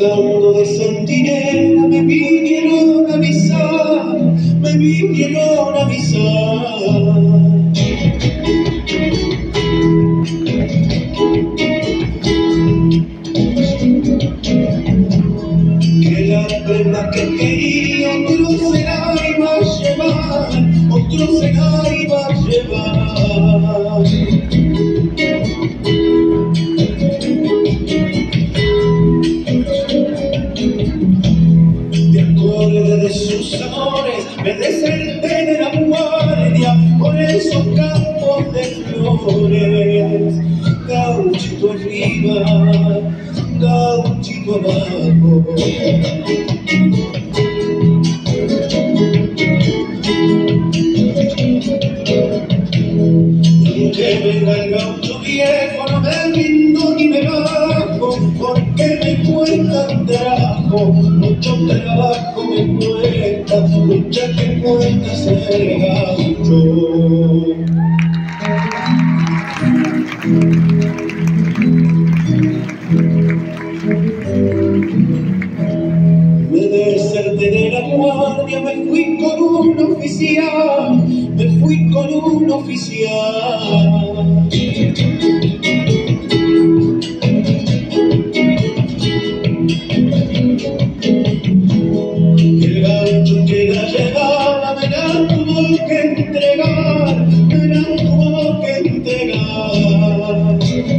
Buscando de centinela me vinieron a avisar, me vinieron a avisar. Que la prenda que quería otro se la iba a llevar, otro se la iba a llevar. Me acordé de sus amores, me deserté de la guardia por esos campos de flores. Gauchito arriba, gauchito abajo. Que venga el gaucho viejo, no me rindo ni me bajo, porque me cuesta trabajo, mucho trabajo me cuesta, mucha que cuesta ser gaucho. Me deserté de la guardia, me fui con un oficial, me fui con un oficial. El gaucho que la llevaba me la tuvo que entregar, me la tuvo que entregar.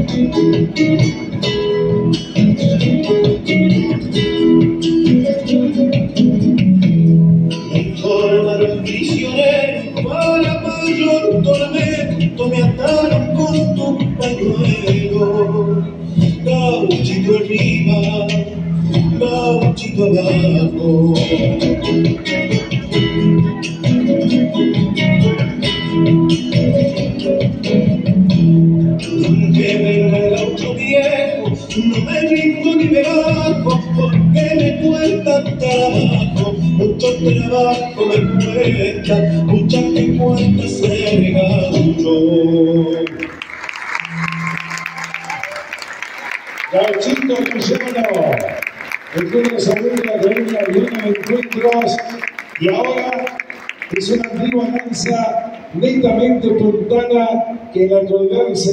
Me informaron prisionero para mayor tormento, me ataron con tu pañuelo. Gauchito arriba, gauchito abajo. Que venga el gaucho viejo, no me rindo ni me bajo, porque me cuesta trabajo, mucho trabajo me cuesta, mucha que cuesta ser gaucho. Gauchito Cuyano, Escuelas, Adultos, de encuentros, y ahora es una antigua danza netamente puntana que en la actualidad